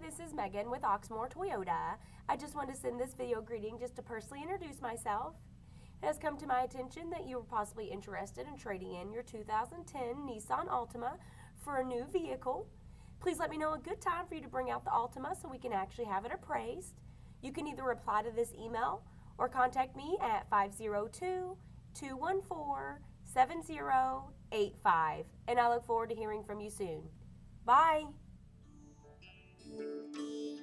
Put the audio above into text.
this is Megan with Oxmoor Toyota. I just wanted to send this video greeting just to personally introduce myself. It has come to my attention that you were possibly interested in trading in your 2010 Nissan Altima for a new vehicle. Please let me know a good time for you to bring out the Altima so we can actually have it appraised. You can either reply to this email or contact me at 502-214-7085, and I look forward to hearing from you soon. Bye!